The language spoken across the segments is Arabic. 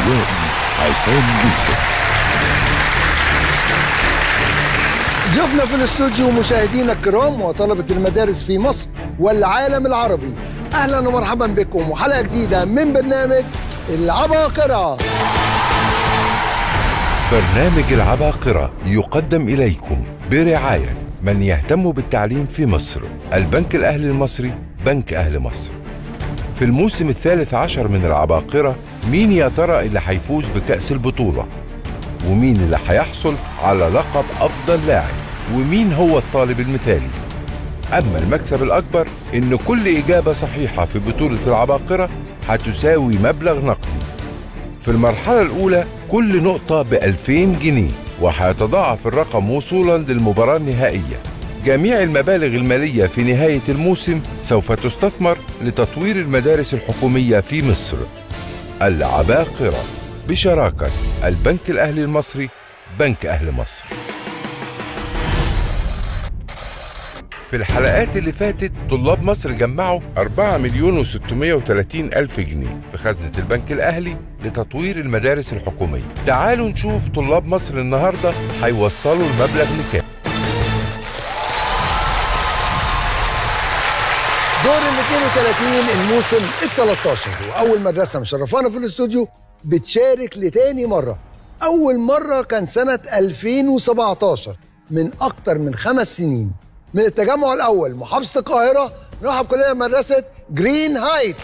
الروائي عصام يوسف. ضيوفنا في الاستوديو مشاهدينا الكرام وطلبة المدارس في مصر والعالم العربي، أهلا ومرحبا بكم وحلقة جديدة من برنامج العباقرة. برنامج العباقرة يقدم إليكم برعاية من يهتم بالتعليم في مصر، البنك الأهلي المصري، بنك أهل مصر. في الموسم الثالث عشر من العباقرة، مين يا ترى اللي هيفوز بكأس البطولة؟ ومين اللي هيحصل على لقب أفضل لاعب؟ ومين هو الطالب المثالي؟ أما المكسب الأكبر إن كل إجابة صحيحة في بطولة العباقرة هتساوي مبلغ نقدي. في المرحلة الأولى كل نقطة ب2000 جنيه، وهيتضاعف الرقم وصولا للمباراة النهائية. جميع المبالغ المالية في نهاية الموسم سوف تستثمر لتطوير المدارس الحكومية في مصر. العباقرة بشراكة البنك الأهلي المصري، بنك أهل مصر. في الحلقات اللي فاتت طلاب مصر جمعوا 4,630,000 جنيه في خزنة البنك الأهلي لتطوير المدارس الحكومية. تعالوا نشوف طلاب مصر النهاردة هيوصلوا المبلغ لكام. دور ال 32 الموسم ال 13، وأول مدرسة مشرفانا في الاستوديو بتشارك لتاني مرة. أول مرة كان سنة 2017 من أكتر من 5 سنين. من التجمع الأول محافظة القاهرة نرحب كلنا بمدرسة جرين هايتس.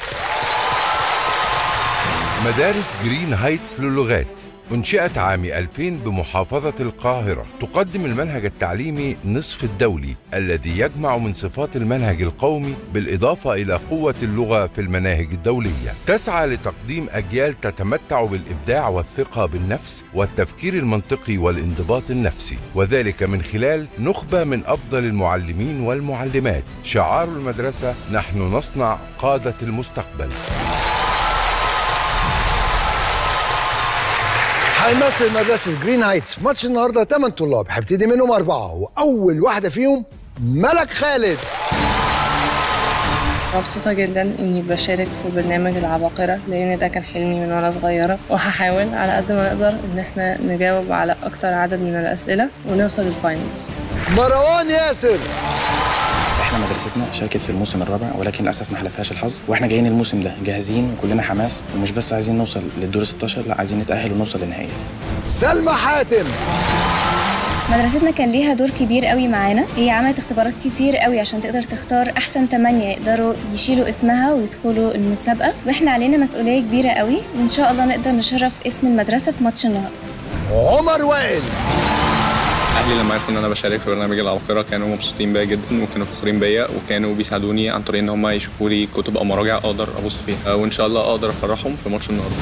مدارس جرين هايتس للغات انشئت عام 2000 بمحافظة القاهرة. تقدم المنهج التعليمي نصف الدولي الذي يجمع من صفات المنهج القومي بالإضافة إلى قوة اللغة في المناهج الدولية. تسعى لتقديم أجيال تتمتع بالإبداع والثقة بالنفس والتفكير المنطقي والانضباط النفسي، وذلك من خلال نخبة من أفضل المعلمين والمعلمات. شعار المدرسة: نحن نصنع قادة المستقبل. هيمثل مدرسة جرين هايتس في ماتش النهارده 8 طلاب، هيبتدي منهم 4، وأول واحدة فيهم ملك خالد. مبسوطة جدا إني بشارك في برنامج العباقرة، لأن ده كان حلمي من وأنا صغيرة، وهحاول على قد ما نقدر إن احنا نجاوب على أكتر عدد من الأسئلة ونوصل للفاينلز. مروان ياسر. احنا مدرستنا شاركت في الموسم الرابع، ولكن للاسف ما حلفهاش الحظ، واحنا جايين الموسم ده جاهزين وكلنا حماس، ومش بس عايزين نوصل للدور 16، لا عايزين نتأهل ونوصل للنهائيات. سلمى حاتم. مدرستنا كان ليها دور كبير قوي معانا، هي عملت اختبارات كتير قوي عشان تقدر تختار احسن 8 يقدروا يشيلوا اسمها ويدخلوا المسابقة، واحنا علينا مسؤولية كبيرة قوي، وان شاء الله نقدر نشرف اسم المدرسة في ماتش النهارده. عمر وائل. أهلي لما عرفوا إن أنا بشارك في برنامج العباقرة كانوا مبسوطين بيا جدا، وكانوا فخورين بيا، وكانوا بيساعدوني عن طريق إن هم يشوفوا لي كتب أو مراجع أقدر أبص فيها، وإن شاء الله أقدر أفرحهم في ماتش النهارده.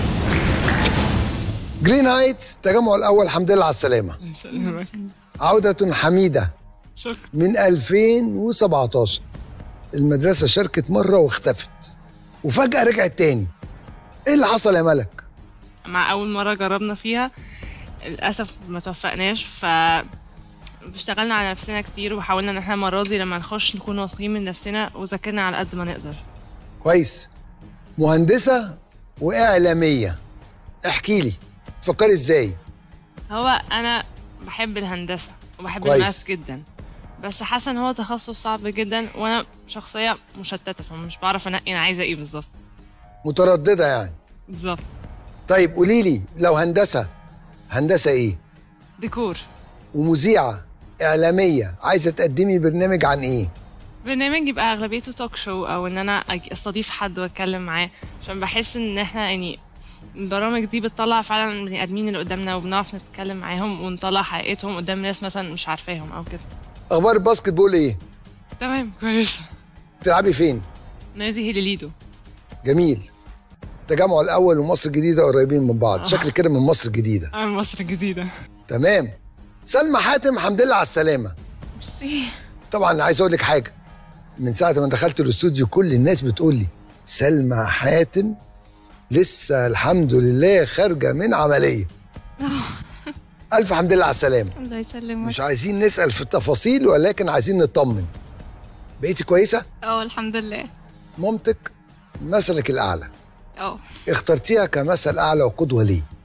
جرين هايتس التجمع الأول، الحمد لله على السلامة. عودة حميدة. شكرا. من 2017 المدرسة شاركت مرة واختفت، وفجأة رجعت تاني. إيه اللي حصل يا ملك؟ مع أول مرة جربنا فيها للأسف ما توفقناش، اشتغلنا على نفسنا كتير وحاولنا ان احنا المره دي لما نخش نكون واثقين من نفسنا وذاكرنا على قد ما نقدر. كويس. مهندسه واعلاميه، احكي لي تفكري ازاي؟ هو انا بحب الهندسه وبحب كويس. الماس جدا، بس حاسه ان هو تخصص صعب جدا، وانا شخصيه مشتته فمش بعرف انقي انا عايزه ايه بالظبط. متردده يعني؟ بالظبط. طيب قولي لي، لو هندسه ايه؟ ديكور. ومذيعه اعلاميه، عايزه تقدمي برنامج عن ايه؟ برنامج يبقى اغلبيته توك شو، او ان انا استضيف حد واتكلم معاه، عشان بحس ان احنا يعني البرامج دي بتطلع فعلا البني ادمين اللي قدامنا، وبنعرف نتكلم معاهم ونطلع حقيقتهم قدام ناس مثلا مش عارفاهم او كده. اخبار الباسكت بول ايه؟ تمام كويسه. بتلعبي فين؟ نادي هيليليدو. جميل. التجمع الاول ومصر الجديده قريبين من بعض. شكلك كده من مصر الجديده. من مصر الجديده. تمام. سلمى حاتم، الحمد لله على السلامه. ميرسي. طبعا عايز اقول لك حاجه، من ساعه ما دخلت الاستوديو كل الناس بتقول لي سلمى حاتم لسه الحمد لله خارجه من عمليه. الف حمد لله على السلامه. الله يسلمك. مش عايزين نسال في التفاصيل، ولكن عايزين نطمن. بقيتي كويسه؟ الحمد لله. مامتك مثلك الاعلى. اه. اخترتيها كمثل اعلى وقدوه ليه؟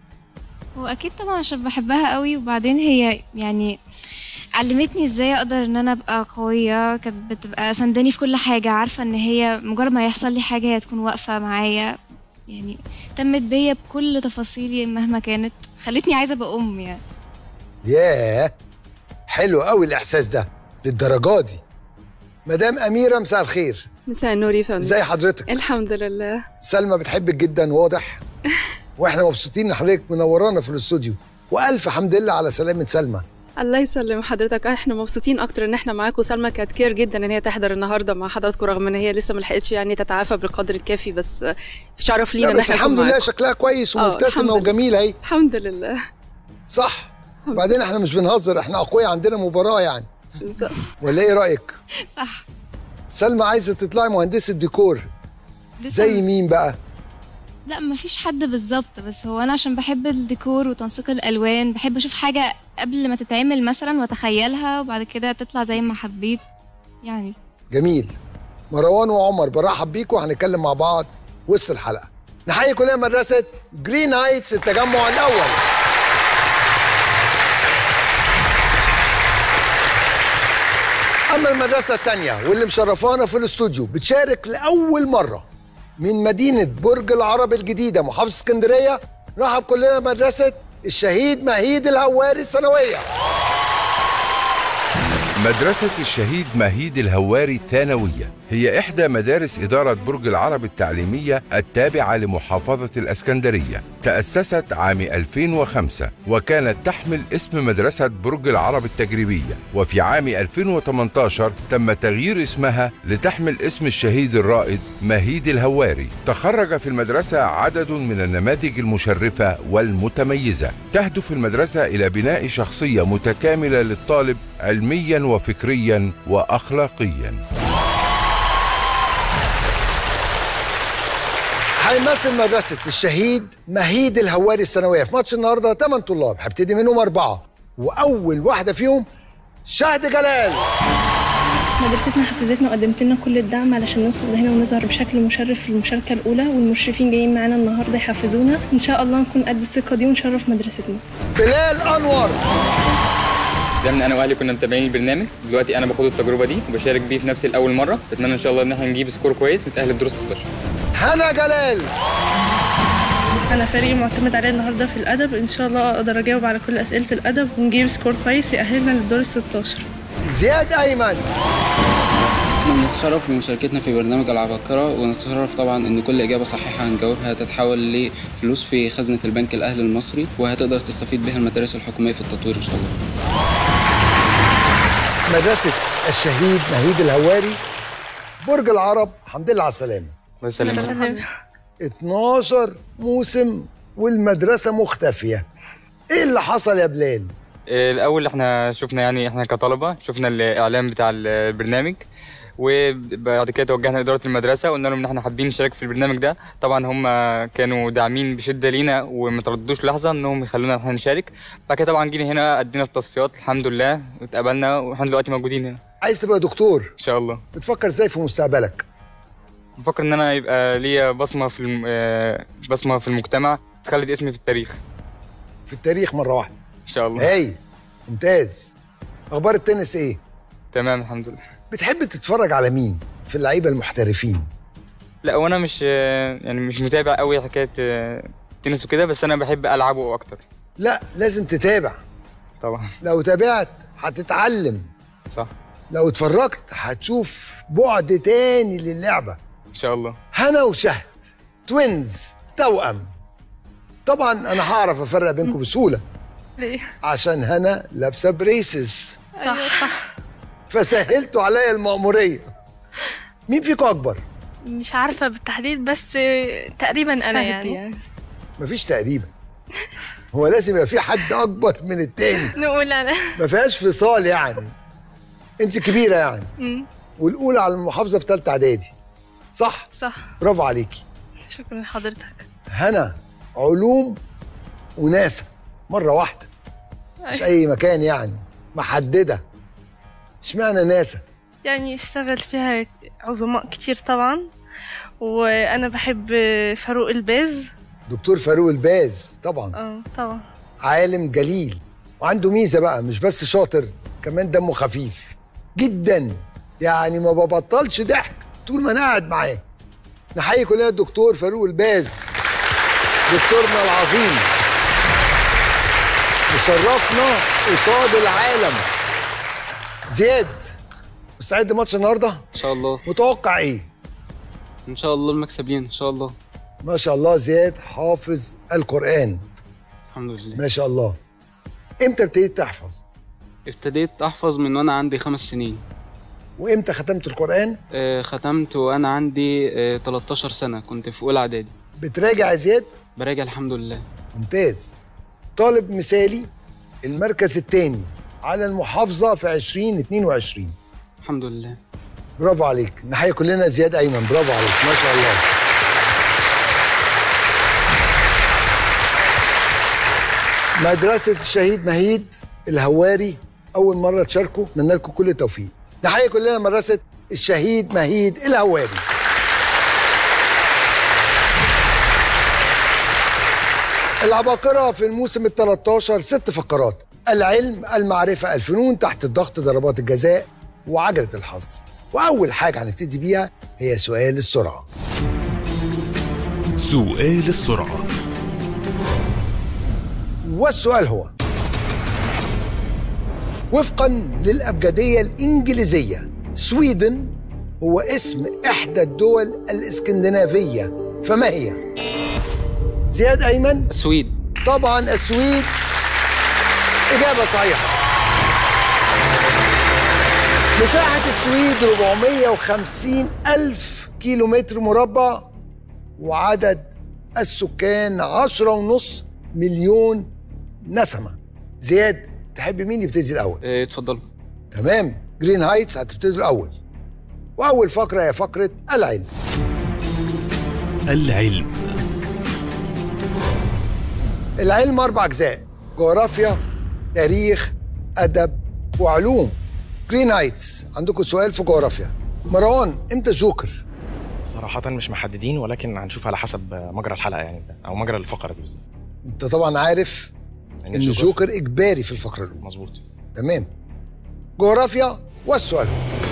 واكيد طبعا عشان بحبها قوي، وبعدين هي يعني علمتني ازاي اقدر ان انا ابقى قويه. كانت بتبقى سنداني في كل حاجه، عارفه ان هي مجرد ما يحصل لي حاجه هي تكون واقفه معايا، يعني اهتمت بيا بكل تفاصيلي مهما كانت، خلتني عايزه ابقى ام يعني. ياه، حلو قوي الاحساس ده للدرجه دي. مدام اميره، مساء الخير. مساء النور يا فندم. ازي حضرتك؟ الحمد لله. سلمى بتحبك جدا واضح. واحنا مبسوطين ان حضرتك منورانا في الاستوديو، والف حمد لله على سلامه سلمى. الله يسلم حضرتك، احنا مبسوطين اكتر ان احنا معاكم. سلمى كانت كير جدا ان هي تحضر النهارده مع حضراتكم، رغم ان هي لسه ما لحقتش يعني تتعافى بالقدر الكافي، بس شرف لينا ان احنا نكون الحمد لله معاكم. شكلها كويس ومبتسمه وجميله اهي. الحمد لله. صح. وبعدين احنا مش بنهزر، احنا اقوياء، عندنا مباراه يعني. بالظبط. ولا ايه رايك؟ صح. سلمى عايزه تطلعي مهندسه ديكور. زي مين بقى؟ لا مفيش حد بالظبط، بس هو انا عشان بحب الديكور وتنسيق الالوان، بحب اشوف حاجه قبل ما تتعمل مثلا واتخيلها وبعد كده تطلع زي ما حبيت يعني. جميل. مروان وعمر، برحب بيكم، هنتكلم مع بعض وسط الحلقه. نحيي كلنا مدرسه جرين هايتس التجمع الاول. اما المدرسه الثانيه واللي مشرفانا في الاستوديو بتشارك لاول مره من مدينه برج العرب الجديده محافظه اسكندريه، رحب كلنا مدرسه الشهيد مهيد الهواري الثانويه. مدرسة الشهيد مهيد الهواري الثانوية هي إحدى مدارس إدارة برج العرب التعليمية التابعة لمحافظة الإسكندرية. تأسست عام 2005 وكانت تحمل اسم مدرسة برج العرب التجريبية، وفي عام 2018 تم تغيير اسمها لتحمل اسم الشهيد الرائد مهيد الهواري. تخرج في المدرسة عدد من النماذج المشرفة والمتميزة. تهدف المدرسة إلى بناء شخصية متكاملة للطالب علمياً وفكرياً وأخلاقياً. هيمثل مدرسة الشهيد مهيد الهواري الثانوية في ماتش النهارده 8 طلاب، هبتدي منهم 4، وأول واحدة فيهم شهد جلال. مدرستنا حفزتنا وقدمت لنا كل الدعم علشان نوصل لهنا ونظهر بشكل مشرف في المشاركة الأولى، والمشرفين جايين معانا النهارده يحفزونا، إن شاء الله نكون قد الثقة دي ونشرف مدرستنا. بلال أنور. دايما انا واهلي كنا متابعين البرنامج، دلوقتي انا باخد التجربه دي وبشارك بيه في نفسي لاول مره، بتمنى ان شاء الله ان احنا نجيب سكور كويس نتاهل للدور 16. هنا جلال. أنا فريق معتمد عليه النهارده في الأدب، إن شاء الله أقدر أجاوب على كل أسئلة الأدب ونجيب سكور كويس يأهلنا للدور 16. زياد أيمن. احنا بنتشرف بمشاركتنا في برنامج العباقرة، ونتشرف طبعا ان كل اجابة صحيحة هنجاوبها تتحول لفلوس في خزنة البنك الاهلي المصري، وهتقدر تستفيد بها المدارس الحكومية في التطوير ان شاء الله. مدرسة الشهيد مهيد الهواري برج العرب، الحمد لله على السلامة. الله يسلمك. 12 موسم والمدرسة مختفية. ايه اللي حصل يا بلال؟ الاول احنا شفنا يعني احنا كطلبه شفنا الاعلان بتاع البرنامج، وبعد كده توجهنا لاداره المدرسه وقلنا لهم ان احنا حابين نشارك في البرنامج ده. طبعا هم كانوا داعمين بشده لينا وما ترددوش لحظه انهم يخلونا احنا نشارك. بعد كده طبعا جينا هنا ادينا التصفيات الحمد لله واتقبلنا، واحنا دلوقتي موجودين هنا. عايز تبقى دكتور ان شاء الله. بتفكر ازاي في مستقبلك؟ بفكر ان انا يبقى ليا بصمه في المجتمع، تخلد اسمي في التاريخ. في التاريخ مره واحده ان شاء الله. هاي ممتاز. اخبار التنس ايه؟ تمام الحمد لله. بتحب تتفرج على مين في اللعيبه المحترفين؟ لا وانا مش متابع قوي حكايه التنس وكده، بس انا بحب العبه اكتر. لا لازم تتابع طبعا. لو تابعت هتتعلم. صح. لو اتفرجت هتشوف بعد تاني للعبه ان شاء الله. هنا وشهد توينز توأم. طبعا انا هعرف افرق بينكم بسهوله. ليه؟ عشان هنا لابسه بريسز. صح. فسهلتوا عليا المأموريه. مين فيكم اكبر؟ مش عارفة بالتحديد بس تقريبا أنا يعني. مفيش تقريبا. هو لازم يبقى في حد اكبر من التاني. نقول أنا. ما فيهاش فصال يعني. انت كبيره يعني. والاولى على المحافظه في ثالثه اعدادي. صح؟ صح. برافو عليكي. شكرا لحضرتك. هنا علوم وناسا مره واحده. مش اي مكان يعني، محدده. اشمعنى ناسا؟ يعني اشتغل فيها عظماء كتير طبعا، وانا بحب فاروق الباز. دكتور فاروق الباز طبعا. طبعا. عالم جليل، وعنده ميزة بقى، مش بس شاطر، كمان دمه خفيف جدا، يعني ما ببطلش ضحك طول ما انا قاعد معاه. نحيي كلنا الدكتور فاروق الباز، دكتورنا العظيم، مشرفنا قصاد العالم. زياد، مستعد لماتش النهارده؟ ان شاء الله. متوقع ايه؟ ان شاء الله المكسب لينا ان شاء الله. ما شاء الله زياد حافظ القرآن. الحمد لله. ما شاء الله. امتى ابتديت تحفظ؟ ابتديت احفظ من وانا عندي 5 سنين. وامتى ختمت القرآن؟ ختمت وانا عندي 13 سنة، كنت في اولى اعدادي. بتراجع يا زياد؟ براجع الحمد لله. ممتاز. طالب مثالي، المركز الثاني على المحافظة في 2022. الحمد لله. برافو عليك. نحيي كلنا زياد أيمن، برافو عليك ما شاء الله. مدرسة الشهيد مهيد الهواري أول مرة تشاركوا، أتمنى لكم كل التوفيق. نحيي كلنا مدرسة الشهيد مهيد الهواري. العباقرة في الموسم ال13 6 فقرات: العلم، المعرفة، الفنون، تحت الضغط، ضربات الجزاء، وعجلة الحظ. وأول حاجة هنبتدي بيها هي سؤال السرعة. سؤال السرعة. والسؤال هو: وفقا للأبجدية الإنجليزية، سويدن هو اسم إحدى الدول الإسكندنافية، فما هي؟ زياد أيمن؟ السويد. طبعا السويد، إجابة صحيحة. مساحة السويد 450,000 كيلومتر مربع، وعدد السكان 10.5 مليون نسمة. زياد، تحب مين يبتدي الأول؟ اتفضلوا. تمام، جرين هايتس هتبتدي الأول. وأول فقرة هي فقرة العلم. العلم. العلم 4 أجزاء: جغرافيا، تاريخ، أدب، وعلوم. جرين هايتس عندكم سؤال في جغرافيا. مروان، امتى الجوكر؟ صراحة مش محددين، ولكن هنشوف على حسب مجرى الحلقة يعني، أو مجرى الفقرة دي بالذات. انت طبعا عارف ان الجوكر اجباري في الفقرة الأولى. مظبوط. تمام. جغرافيا، والسؤال: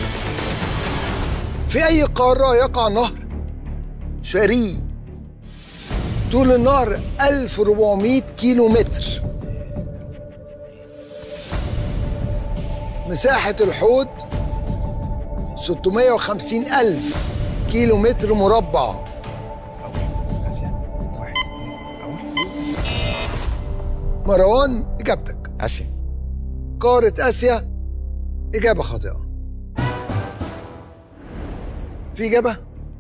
في أي قارة يقع نهر شاري طول النهر 1400 كيلو متر؟ مساحة الحوض 650,000 كيلو متر مربع. مروان، إجابتك؟ آسيا. قارة آسيا، إجابة خاطئة. في إجابة؟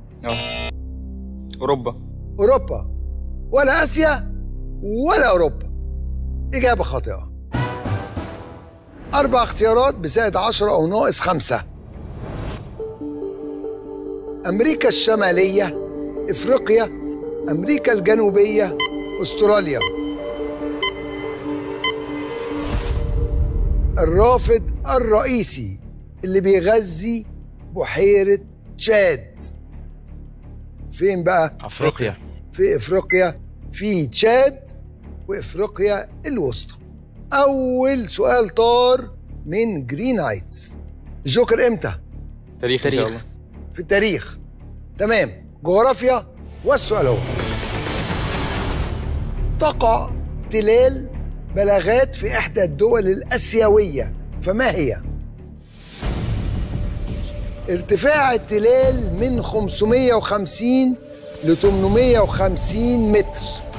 أوروبا. أوروبا، ولا آسيا ولا أوروبا. إجابة خاطئة. 4 اختيارات بزائد 10 أو ناقص 5. أمريكا الشمالية، إفريقيا، أمريكا الجنوبية، أستراليا. الرافد الرئيسي اللي بيغذي بحيرة تشاد فين بقى؟ أفريقيا. في إفريقيا، في تشاد وإفريقيا الوسطى. أول سؤال طار من جرين هايتس. الجوكر إمتى؟ تاريخ. في التاريخ. تمام. جغرافيا، والسؤال هو: تقع تلال بلاغات في إحدى الدول الآسيوية، فما هي؟ ارتفاع التلال من 550 ل 850 متر.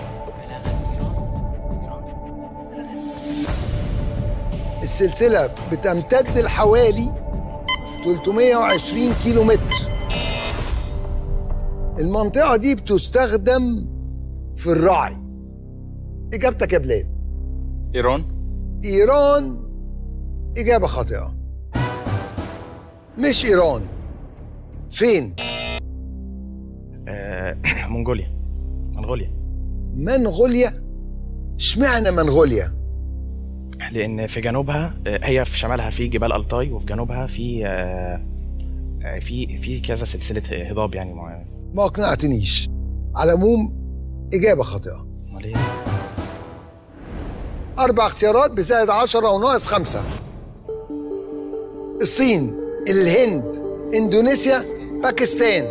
السلسلة بتمتد لحوالي 320 كيلو متر. المنطقة دي بتستخدم في الرعي. إجابتك يا بلال؟ إيران. إيران، إجابة خاطئة. مش إيران. فين؟ منغوليا. منغوليا؟ اشمعنى منغوليا؟ لأن في جنوبها، هي في شمالها في جبال ألتاي، وفي جنوبها في كذا سلسلة هضاب يعني معينة. ما أقنعتنيش. على العموم إجابة خاطئة. 4 اختيارات بزائد 10 وناقص 5. الصين، الهند، اندونيسيا، باكستان.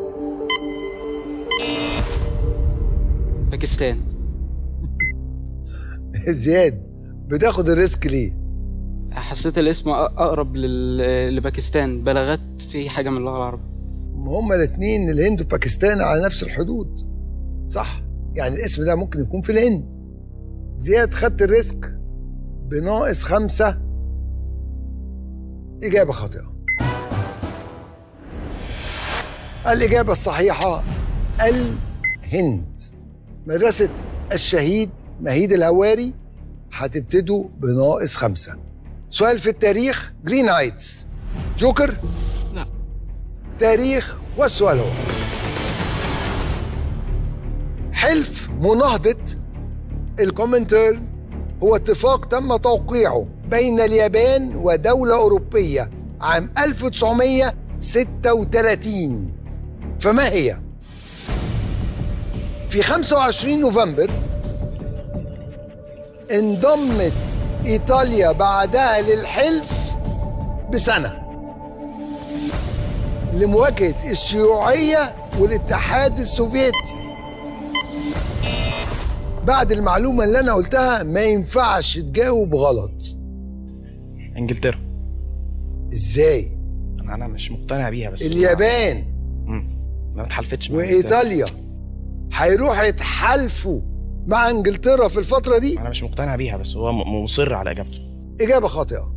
باكستان. زياد بتاخد الريسك ليه؟ حسيت الاسم اقرب لباكستان، بلاغات في حاجه من اللغه العربيه. هما الاثنين الهند وباكستان على نفس الحدود، صح؟ يعني الاسم ده ممكن يكون في الهند. زياد خدت الريسك بناقص 5. إجابة خاطئة. الإجابة الصحيحة الهند. مدرسة الشهيد مهيد الهواري هتبتدوا بناقص 5. سؤال في التاريخ، جرين هايتس. جوكر؟ لا. تاريخ، والسؤال هو: حلف مناهضة الكومنتيرن هو اتفاق تم توقيعه بين اليابان ودولة أوروبية عام 1936، فما هي؟ في 25 نوفمبر انضمت إيطاليا بعدها للحلف بسنة لمواجهة الشيوعية والاتحاد السوفيتي. بعد المعلومة اللي أنا قلتها ما ينفعش تجاوب غلط. انجلترا. إزاي؟ انا مش مقتنع بيها بس اليابان ما اتحالفتش مع وإيطاليا هيروحوا يتحالفوا مع انجلترا في الفترة دي. انا مش مقتنع بيها بس هو مصر على اجابته. إجابة خاطئة.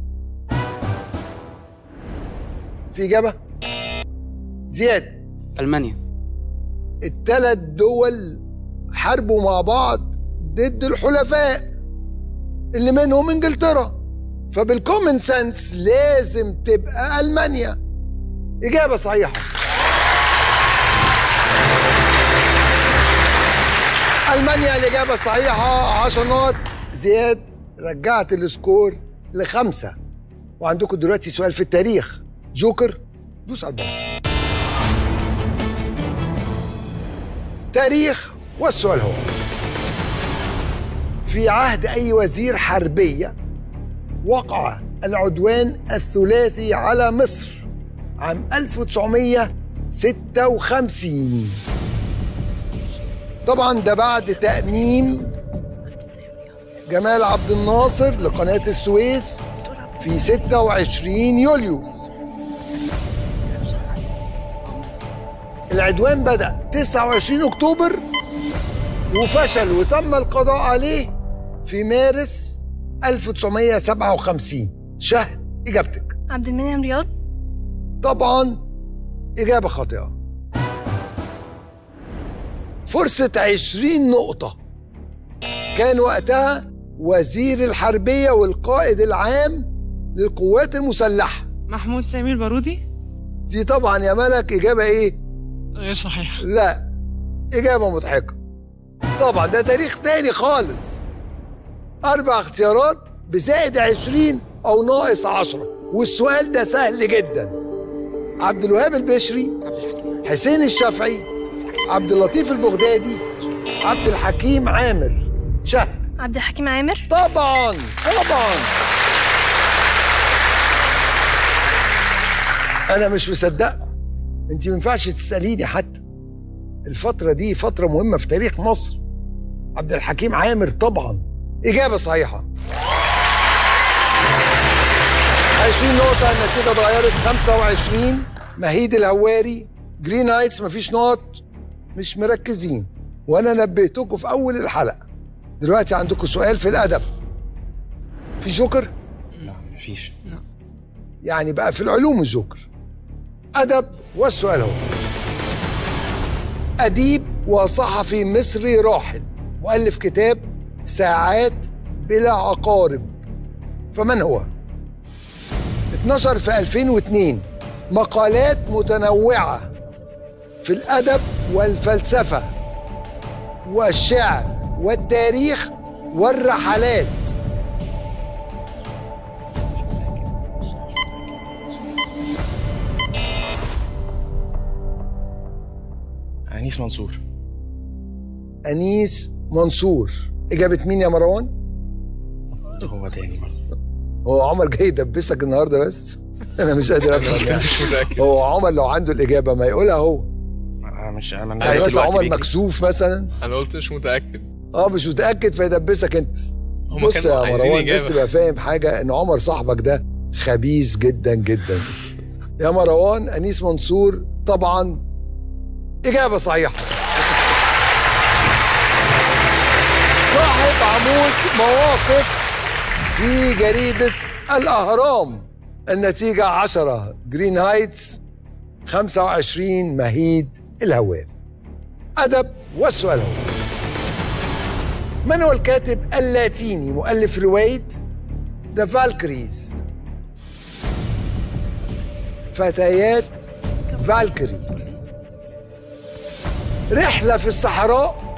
في إجابة؟ زياد. ألمانيا. ال3 دول حاربوا مع بعض ضد الحلفاء اللي منهم انجلترا، فبالكومن سنس لازم تبقى ألمانيا. إجابة صحيحة. ألمانيا الإجابة الصحيحة. 10 نقط. زياد رجعت السكور ل5. وعندكم دلوقتي سؤال في التاريخ. جوكر دوس على البازر. تاريخ، والسؤال هو: في عهد أي وزير حربية وقع العدوان الثلاثي على مصر عام 1956؟ طبعا ده بعد تأميم جمال عبد الناصر لقناة السويس في 26 يوليو. العدوان بدأ 29 أكتوبر وفشل وتم القضاء عليه في مارس 1957. شهد إجابتك. عبد المنعم رياض. طبعا إجابة خاطئة. فرصة 20 نقطة. كان وقتها وزير الحربية والقائد العام للقوات المسلحة محمود سامي البارودي. دي طبعا يا ملك إجابة إيه؟ غير صحيح. لا، إجابة مضحكة. طبعا ده تاريخ تاني خالص. 4 اختيارات بزائد 20 أو ناقص 10، والسؤال ده سهل جدا. عبد الوهاب البشري، حسين الشافعي، عبد اللطيف البغدادي، عبد الحكيم عامر. شهد. عبد الحكيم عامر. طبعا طبعا. أنا مش مصدقكم، أنت ما ينفعش تسأليني حتى. الفترة دي فترة مهمة في تاريخ مصر. عبد الحكيم عامر طبعا. إجابة صحيحة. 20 نقطة. النتيجة اتغيرت. 25. مهيد الهواري. جرين هايتس مفيش نقط. مش مركزين، وأنا نبهتكم في أول الحلقة. دلوقتي عندكم سؤال في الأدب. في جوكر؟ لا مفيش. يعني بقى في العلوم الجوكر. أدب، والسؤال هو: أديب وصحفي مصري راحل مؤلف كتاب ساعات بلا عقارب، فمن هو؟ اتنشر في 2002 مقالات متنوعة في الأدب والفلسفة والشعر والتاريخ والرحلات. أنيس منصور. أنيس منصور. إجابة مين يا مروان؟ هو تاني برضه. هو عمر جاي يدبسك النهارده بس. انا مش قادر افهم يعني. هو عمر لو عنده الاجابه ما يقولها هو. انا يعني مثلا عمر مكسوف مثلا. انا قلت مش متاكد. مش متاكد فيدبسك انت. بص يا مروان، بس تبقى فاهم حاجه، ان عمر صاحبك ده خبيث جدا جدا. يا مروان، انيس منصور طبعا اجابه صحيحه. صاحب عمود مواقف في جريده الاهرام. النتيجه 10 جرين هايتس، 25 مهيد الهواري. ادب والسؤال هو: من هو الكاتب اللاتيني مؤلف روايه ذا فالكريز؟ فتيات فالكري. رحلة في الصحراء،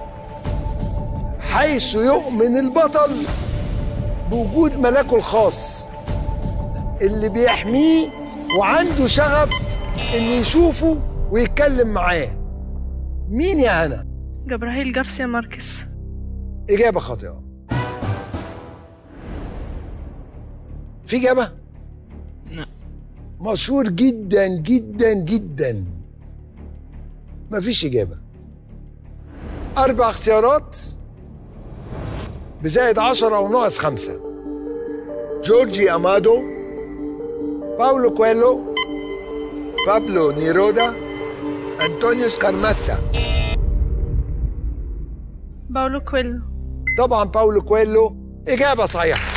حيث يؤمن البطل بوجود ملاكه الخاص اللي بيحميه وعنده شغف إن يشوفه ويتكلم معاه. مين يا هنا؟ جبرائيل جارسيا ماركس. إجابة خاطئة. في إجابة؟ لا. مشهور جدا جدا جدا. مفيش إجابة. 4 اختيارات بزائد 10 أو ناقص 5. جورجي أمادو، باولو كويلو، بابلو نيرودا، أنطونيو سكارماتا. باولو كويلو. طبعا باولو كويلو إجابة صحيحة.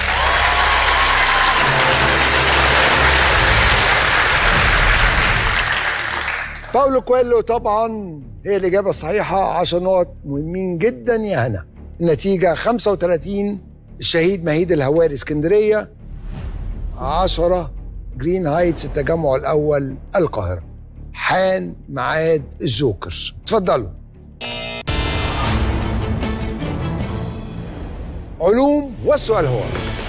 باولو كويلو طبعا هي الإجابة الصحيحة. 10 نقط مهمين جدا يا هنا. النتيجة 35 الشهيد مهيد الهواري اسكندرية، 10 جرين هايتس التجمع الأول القاهرة. حان ميعاد الجوكر، اتفضلوا. علوم، والسؤال هو: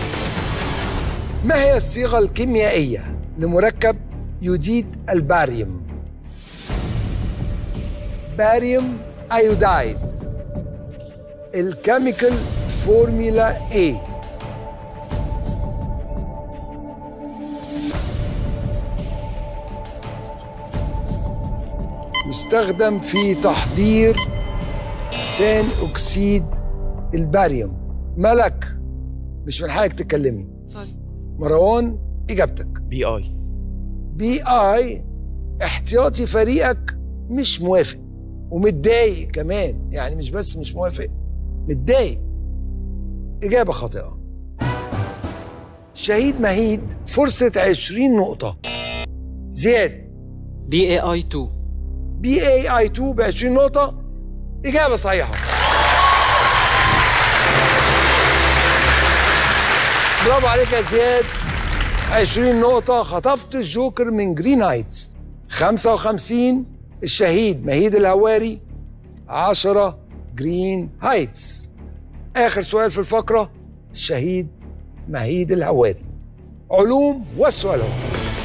ما هي الصيغة الكيميائية لمركب يوديد الباريوم؟ باريوم ايودايد. الكيميكال فورميلا ايه؟ يستخدم في تحضير ثاني اكسيد الباريوم. ملك، مش من حقك تتكلمي. مروان، اجابتك؟ بي اي. بي اي. احتياطي فريقك مش موافق ومتضايق كمان، يعني مش بس مش موافق، متضايق. إجابة خاطئة. شهيد مهيد فرصة 20 نقطة. زياد. بي اي اي 2. بي اي اي 2 ب 20 نقطة. إجابة صحيحة. برافو عليك يا زياد، 20 نقطة. خطفت الجوكر من جرين هايتس. 55 الشهيد مهيد الهواري، 10 جرين هايتس. آخر سؤال في الفقرة: الشهيد مهيد الهواري. علوم، والسؤال هو: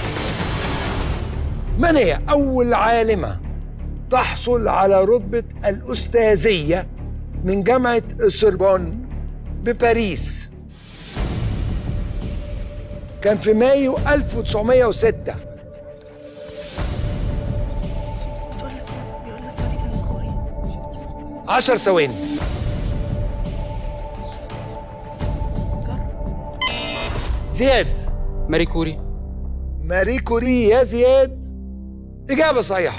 من هي أول عالمة تحصل على رتبة الأستاذية من جامعة السوربون بباريس؟ كان في مايو 1906. 10 ثواني. زياد. ماري كوري. ماري كوري يا زياد، إجابة صحيحة.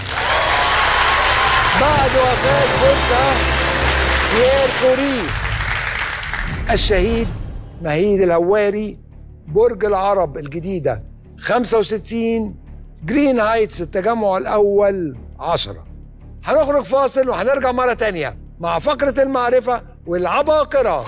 بعد وفاة جوزها بيير كوري. الشهيد مهيد الهواري، برج العرب الجديدة 65، جرين هايتس التجمع الأول 10. هنخرج فاصل وهنرجع مرة تانية مع فقرة المعرفة والعباقرة.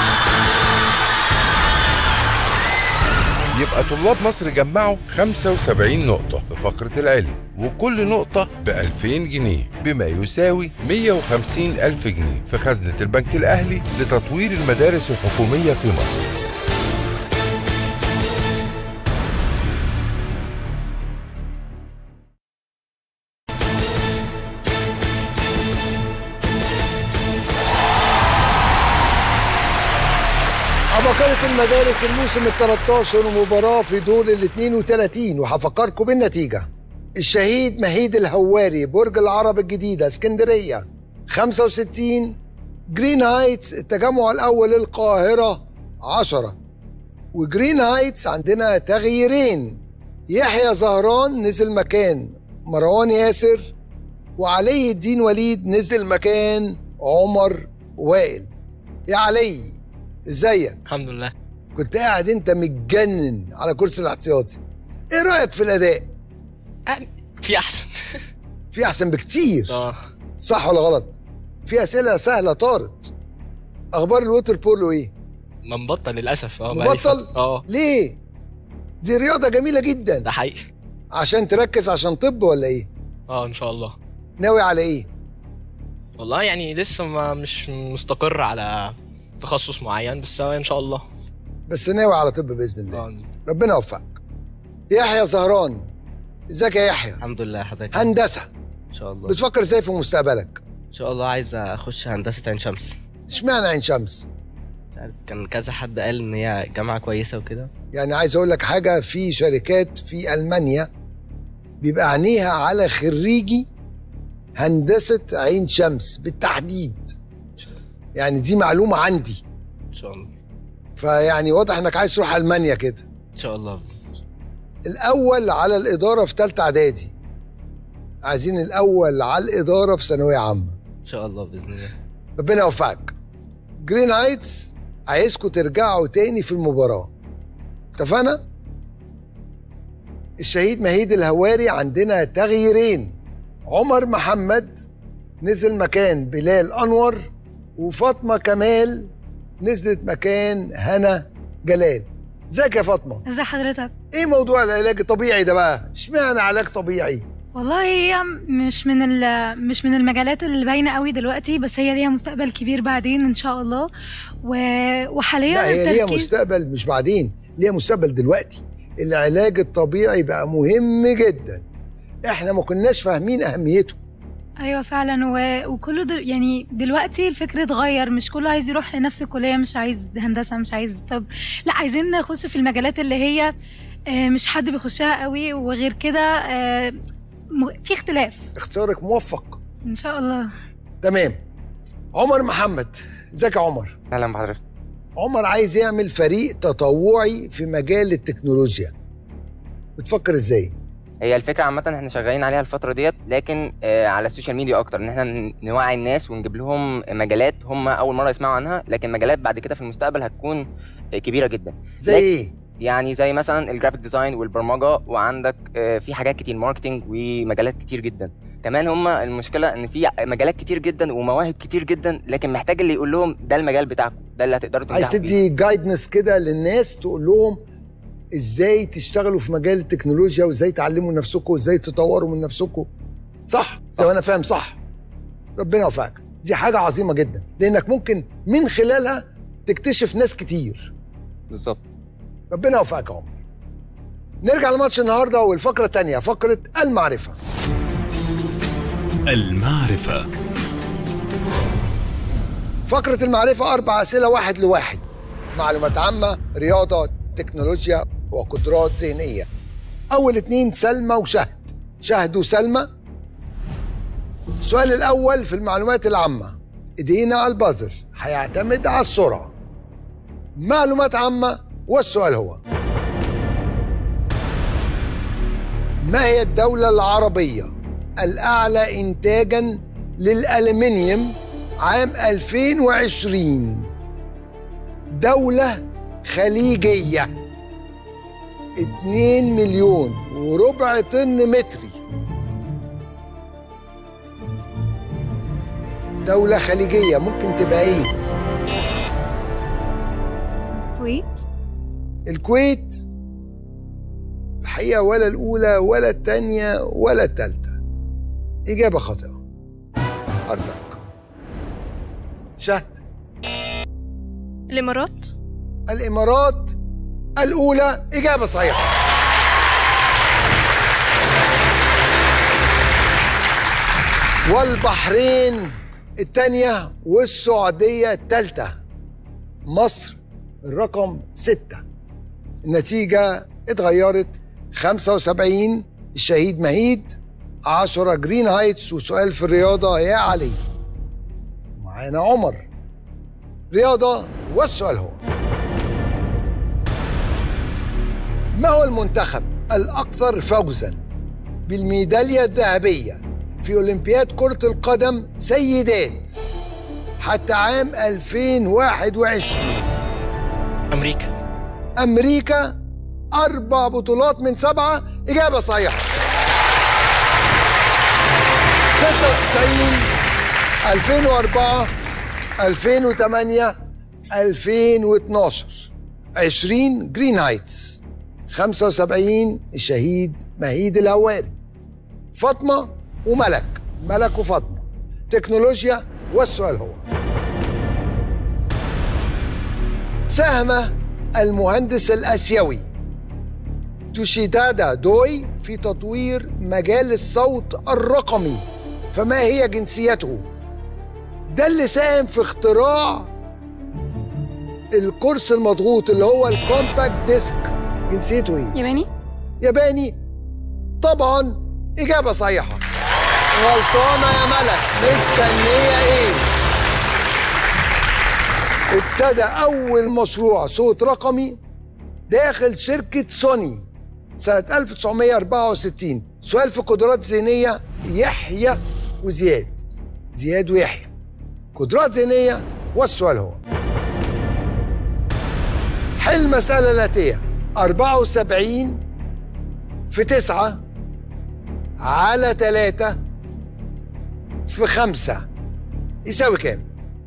يبقى طلاب مصر جمعوا 75 نقطة في فقرة العلم، وكل نقطة ب2000 جنيه، بما يساوي 150,000 جنيه في خزنة البنك الأهلي لتطوير المدارس الحكومية في مصر. عباقرة المدارس الموسم ال13 ومباراة في دور ال32، وهفكركم بالنتيجة. الشهيد مهيد الهواري برج العرب الجديدة اسكندرية 65، جرين هايتس التجمع الأول القاهرة 10. وجرين هايتس عندنا تغييرين، يحيى زهران نزل مكان مروان ياسر، وعلي الدين وليد نزل مكان عمر وائل. يا علي ازيك؟ الحمد لله. كنت قاعد انت متجنن على كرسي الاحتياطي، ايه رايك في الاداء؟ في احسن. في احسن بكتير. صح ولا غلط؟ في اسئله سهله طارت. اخبار الووتر بولو ايه؟ ما مبطل للاسف. مبطل؟ ليه؟ دي رياضه جميله جدا. ده حقيقي. عشان تركز عشان طب ولا ايه؟ ان شاء الله. ناوي على ايه؟ والله يعني لسه مش مستقر على تخصص معين، بس ان شاء الله. بس ناوي على طب باذن الله. ربنا يوفقك. يحيى زهران ازيك يا يحيى؟ الحمد لله. حضرتك هندسه ان شاء الله. بتفكر ازاي في مستقبلك؟ ان شاء الله عايز اخش هندسه عين شمس. اشمعنى عين شمس؟ كان كذا حد قال ان هي جامعه كويسه وكده. يعني عايز اقول لك حاجه، في شركات في المانيا بيبقى عينيها على خريجي هندسه عين شمس بالتحديد. يعني دي معلومه عندي ان شاء الله. فيعني واضح انك عايز تروح المانيا كده ان شاء الله. الاول على الاداره في ثالثه اعدادي، عايزين الاول على الاداره في ثانويه عامه ان شاء الله باذن الله. ربنا يوفقك. جرين هايتس عايزكم ترجعوا تاني في المباراه، اتفقنا؟ الشهيد مهيد الهواري عندنا تغييرين، عمر محمد نزل مكان بلال انور، وفاطمه كمال نزلت مكان هنا جلال. ازيك يا فاطمه؟ ازي حضرتك؟ ايه موضوع العلاج الطبيعي ده بقى؟ اشمعنى علاج طبيعي؟ والله هي مش من المجالات اللي باينه قوي دلوقتي، بس هي ليها مستقبل كبير بعدين ان شاء الله. وحاليا لا، هي ليها مستقبل مش بعدين، ليها مستقبل دلوقتي. العلاج الطبيعي بقى مهم جدا، احنا ما كناش فاهمين اهميته. ايوه فعلا. وكله يعني دلوقتي الفكر اتغير، مش كله عايز يروح لنفس الكليه، مش عايز هندسه، مش عايز طب، لا عايزين نخش في المجالات اللي هي مش حد بيخشها قوي، وغير كده في اختلاف. اختيارك موفق ان شاء الله. تمام. عمر محمد ازيك يا عمر؟ اهلا بحضرتك. عمر عايز يعمل فريق تطوعي في مجال التكنولوجيا، بتفكر ازاي؟ هي الفكره عامه احنا شغالين عليها الفتره ديت، لكن على السوشيال ميديا اكتر، ان احنا نوعي الناس ونجيب لهم مجالات هم اول مره يسمعوا عنها، لكن مجالات بعد كده في المستقبل هتكون كبيره جدا. زي ايه؟ يعني زي مثلا الجرافيك ديزاين والبرمجه، وعندك في حاجات كتير ماركتنج ومجالات كتير جدا. كمان هم المشكله ان في مجالات كتير جدا ومواهب كتير جدا، لكن محتاج اللي يقول لهم ده المجال بتاعكم، ده اللي هتقدروا تنجحوا عايز تدي جايدنس كده للناس، تقول لهم ازاي تشتغلوا في مجال التكنولوجيا، وازاي تعلموا نفسكم، وازاي تطوروا من نفسكم. صح؟ لو انا فاهم صح. ربنا يوفقك. دي حاجه عظيمه جدا، لانك ممكن من خلالها تكتشف ناس كتير. بالظبط. ربنا يوفقك يا عمر. نرجع لماتش النهارده والفقره الثانيه، فقره المعرفه. المعرفه. فقره المعرفه 4 اسئله 1 لواحد، معلومات عامه، رياضه، تكنولوجيا، وقدرات ذهنيه. اول 2 سلمى وشهد. شهد وسلمى. السؤال الاول في المعلومات العامه، ايدينا على البازر، هيعتمد على السرعه. معلومات عامه، والسؤال هو: ما هي الدولة العربية الأعلى إنتاجاً للألمنيوم عام 2020؟ دولة خليجية. 2 مليون وربع طن متري. دولة خليجية ممكن تبقى إيه؟ الكويت. الكويت؟ الحقيقة ولا الأولى ولا الثانية ولا الثالثة. إجابة خاطئة. أرجوك. شهد. الإمارات. الإمارات الأولى إجابة صحيحة. والبحرين الثانية والسعودية الثالثة. مصر الرقم 6. النتيجة اتغيرت. 75 الشهيد مهيد، 10 جرين هايتس. وسؤال في الرياضة يا علي. معانا عمر. رياضة، والسؤال هو: ما هو المنتخب الأكثر فوزاً بالميدالية الذهبية في أولمبياد كرة القدم سيدات حتى عام 2021؟ أمريكا 4 بطولات من 7. إجابة صحيحة. 96 2004 2008 2012. 20 جرين هايتس. 75 الشهيد مهيد الهواري. فاطمة وملك، ملك وفاطمة. تكنولوجيا، والسؤال هو: ساهم المهندس الآسيوي توشيدادا دوي في تطوير مجال الصوت الرقمي، فما هي جنسيته؟ ده اللي ساهم في اختراع الكرسي المضغوط اللي هو الكومباكت ديسك. جنسيته ايه؟ ياباني طبعا. إجابة صحيحة. غلطانة يا ملك، مستنية ايه؟ ابتدى أول مشروع صوت رقمي داخل شركة سوني سنة 1964. سؤال في قدرات ذهنية يحيى وزياد. زياد ويحيى. قدرات ذهنية، والسؤال هو: حل مسألة الآتية: 74 في 9 على 3 في 5 يساوي كام؟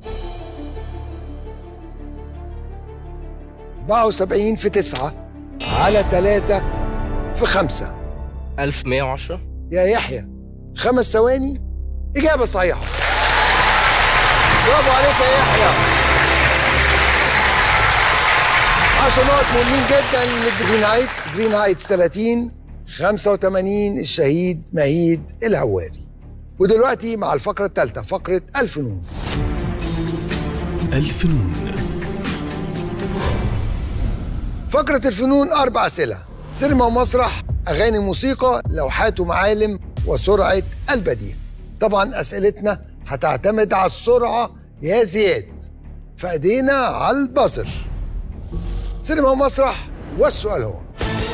74 في 9 على 3 في 5. 1110. يا يحيى 5 ثواني. إجابة صحيحة. برافو عليك يا يحيى. 10 نقط مهمين جدا للجرين هايتس. جرين هايتس 30. 85 الشهيد مهيد الهواري. ودلوقتي مع الفقرة الثالثة، فقرة الفنون. الفنون. فقرة الفنون 4 أسئلة: سينما ومسرح، أغاني، موسيقى، لوحات ومعالم، وسرعة البديهة. طبعا أسئلتنا هتعتمد على السرعة يا زياد، فأيدينا على البزر. سينما ومسرح، والسؤال هو: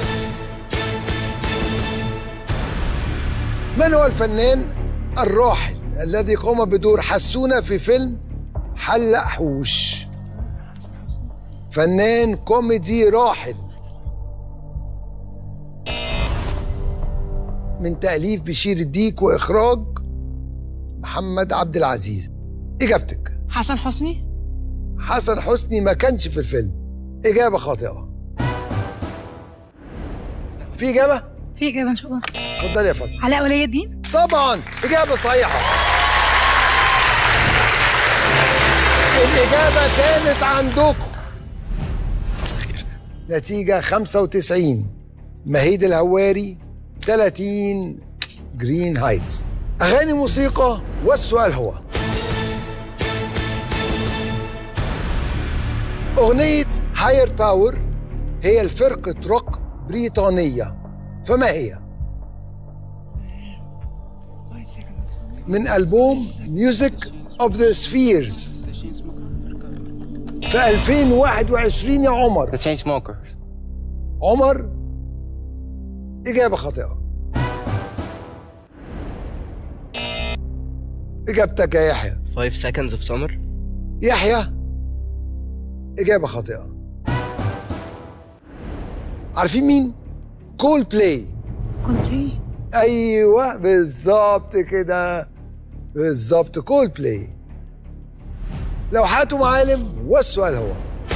من هو الفنان الراحل الذي قام بدور حسونة في فيلم حلق حوش؟ فنان كوميدي راحل من تأليف بشير الديك وإخراج محمد عبد العزيز. إجابتك؟ حسن حسني. حسن حسني ما كانش في الفيلم. إجابة خاطئة. في إجابة؟ في إجابة إن شاء الله. اتفضلي يا فندم. علاء ولي الدين. طبعا إجابة صحيحة. الإجابة كانت عندكم. نتيجة 95 مهيد الهواري، 30 جرين هايتس. أغاني، موسيقى، والسؤال هو: أغنية هاير باور هي الفرقة روك بريطانية، فما هي؟ من ألبوم ميوزك اوف ذا سفيرز في 2021 يا عمر. The Chainsmokers. عمر إجابة خاطئة. إجابتك يا يحيى؟ 5 seconds of summer. يحيى إجابة خاطئة. عارفين مين؟ كول بلاي. كول بلاي. أيوه بالظبط كده، بالظبط كول بلاي. لوحات ومعالم، والسؤال هو: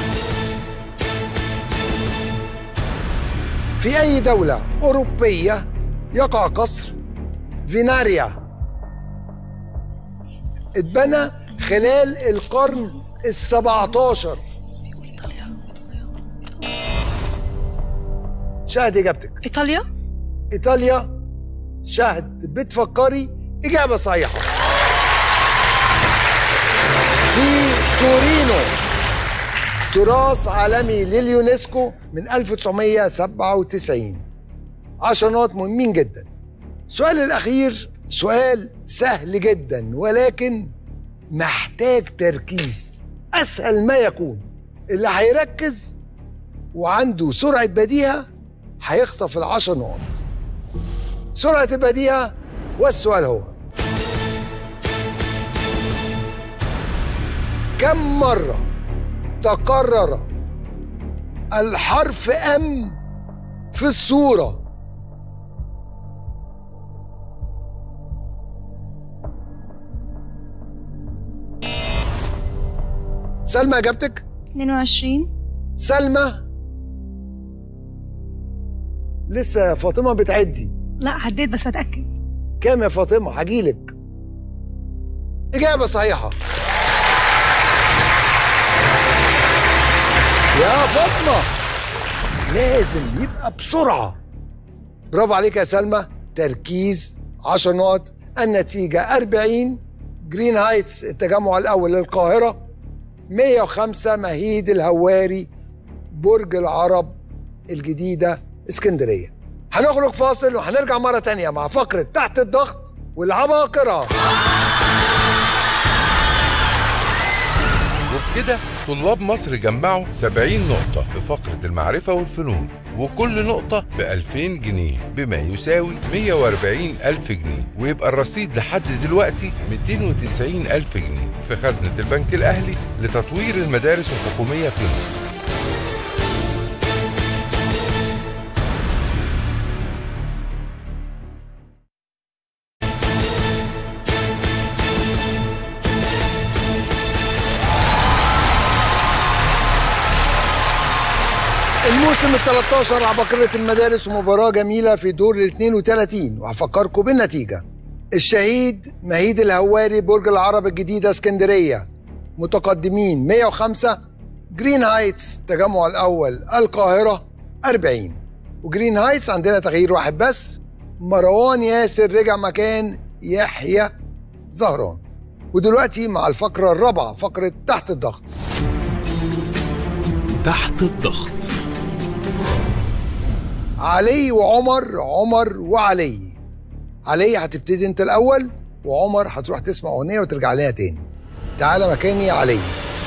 في أي دولة أوروبية يقع قصر فيناريا؟ اتبنى خلال القرن ال17. شاهد إجابتك. إيطاليا. إيطاليا. شاهد بتفكري. إجابة صحيحة. في تورينو. تراث عالمي لليونسكو من 1997. 10 نقط مهمين جدا. السؤال الأخير سؤال سهل جدا ولكن محتاج تركيز أسهل ما يكون. اللي هيركز وعنده سرعة بديهة هيخطف ال10 نقط. سرعة البديهة والسؤال هو: كم مرة تكرر الحرف أم في الصورة؟ سلمى إجابتك؟ 22. سلمى لسه يا فاطمة بتعدي. لا عديت بس بتأكد. كام يا فاطمة؟ هجيلك. إجابة صحيحة. يا فاطمة لازم يبقى بسرعة. برافو عليك يا سلمى. تركيز. 10 نقط. النتيجة 40. جرين هايتس التجمع الأول للقاهرة، 105 مهيد الهواري برج العرب الجديدة اسكندرية. هنخرج فاصل وهنرجع مرة تانية مع فقرة تحت الضغط والعباقرة. وبكده طلاب مصر جمعوا 70 نقطة في فقرة المعرفة والفنون، وكل نقطة ب2000 جنيه بما يساوي 140,000 جنيه، ويبقى الرصيد لحد دلوقتي 290,000 جنيه في خزنة البنك الأهلي لتطوير المدارس الحكومية في مصر. الموسم ال13 عباقرة المدارس ومباراة جميلة في دور ال32، وهفكركم بالنتيجة. الشهيد مهيد الهواري برج العرب الجديدة اسكندرية متقدمين 105، جرين هايتس التجمع الأول القاهرة 40. وجرين هايتس عندنا تغيير واحد بس، مروان ياسر رجع مكان يحيى زهران. ودلوقتي مع الفقرة الرابعة، فقرة تحت الضغط. تحت الضغط. علي وعمر، عمر وعلي. علي هتبتدي انت الاول، وعمر هتروح تسمع اغنيه وترجع لها تاني. تعالى مكاني يا علي.